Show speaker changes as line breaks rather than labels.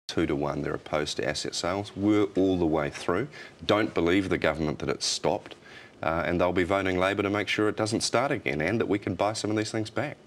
2-to-1 they're opposed to asset sales. Were all the way through. Don't believe the government that it's stopped, and they'll be voting Labor to make sure it doesn't start again and that we can buy some of these things back.